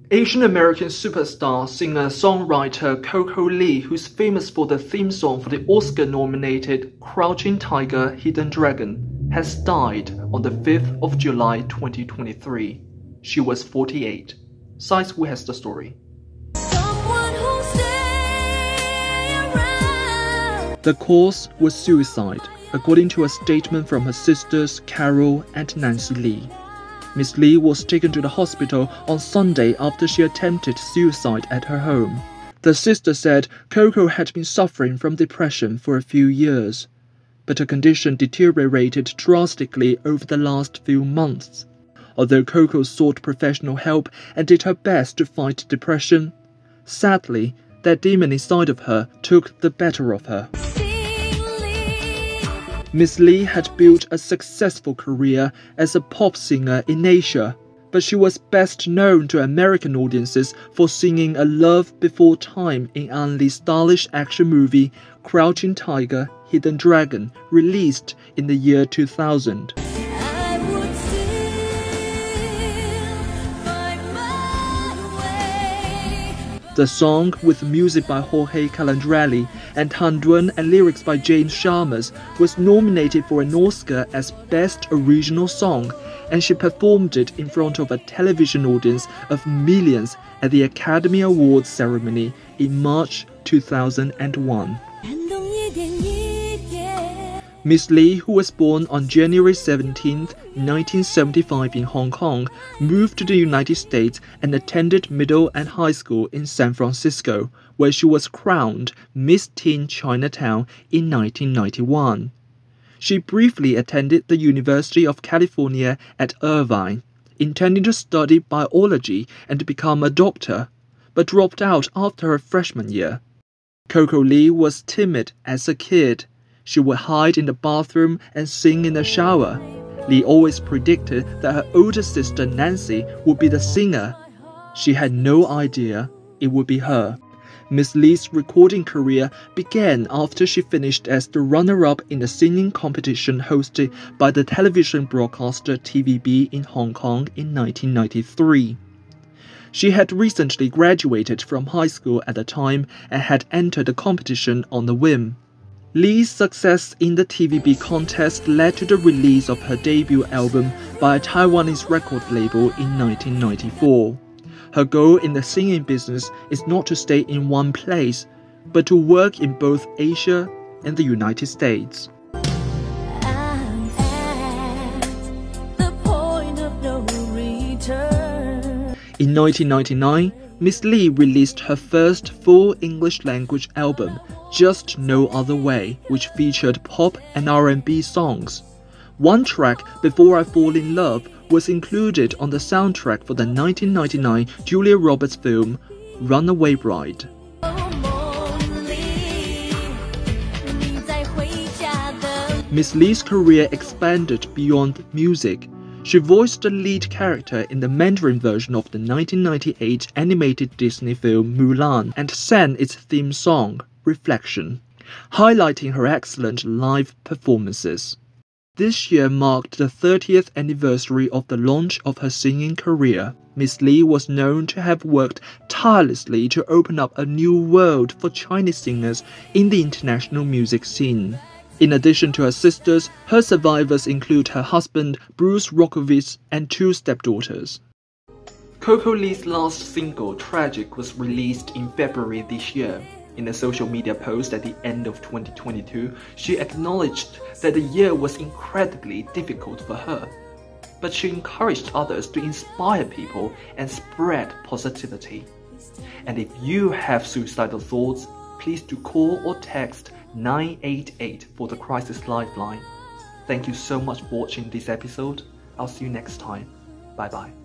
Asian American superstar, singer-songwriter Coco Lee, who's famous for the theme song for the Oscar-nominated Crouching Tiger, Hidden Dragon, has died on the 5th of July 2023. She was 48. Size Who has the story. The cause was suicide, according to a statement from her sisters Carol and Nancy Lee. Miss Lee was taken to the hospital on Sunday after she attempted suicide at her home. The sister said Coco had been suffering from depression for a few years, but her condition deteriorated drastically over the last few months. Although Coco sought professional help and did her best to fight depression, sadly, that demon inside of her took the better of her. Miss Lee had built a successful career as a pop singer in Asia, but she was best known to American audiences for singing A Love Before Time in Ang Lee's stylish action movie Crouching Tiger, Hidden Dragon, released in the year 2000. The song, with music by Jorge Calandrelli and Han Duan and lyrics by James Sharmas, was nominated for an Oscar as Best Original Song, and she performed it in front of a television audience of millions at the Academy Awards ceremony in March 2001. Miss Lee, who was born on January 17, 1975 in Hong Kong, moved to the United States and attended middle and high school in San Francisco, where she was crowned Miss Teen Chinatown in 1991. She briefly attended the University of California at Irvine, intending to study biology and become a doctor, but dropped out after her freshman year. Coco Lee was timid as a kid. She would hide in the bathroom and sing in the shower. Lee always predicted that her older sister Nancy would be the singer. She had no idea it would be her. Miss Lee's recording career began after she finished as the runner-up in the singing competition hosted by the television broadcaster TVB in Hong Kong in 1993. She had recently graduated from high school at the time and had entered the competition on a whim. Lee's success in the TVB contest led to the release of her debut album by a Taiwanese record label in 1994. Her goal in the singing business is not to stay in one place, but to work in both Asia and the United States. In 1999, Miss Lee released her first full English-language album, Just No Other Way, which featured pop and R&B songs. One track, Before I Fall in Love, was included on the soundtrack for the 1999 Julia Roberts film Runaway Bride. Miss Lee's career expanded beyond music. She voiced the lead character in the Mandarin version of the 1998 animated Disney film Mulan and sang its theme song, Reflection, highlighting her excellent live performances. This year marked the 30th anniversary of the launch of her singing career. Miss Lee was known to have worked tirelessly to open up a new world for Chinese singers in the international music scene. In addition to her sisters, her survivors include her husband, Bruce Rokovitz, and 2 stepdaughters. Coco Lee's last single, Tragic, was released in February this year. In a social media post at the end of 2022, she acknowledged that the year was incredibly difficult for her. But she encouraged others to inspire people and spread positivity. And if you have suicidal thoughts, please do call or text 988 for the Crisis Lifeline. Thank you so much for watching this episode. I'll see you next time. Bye bye.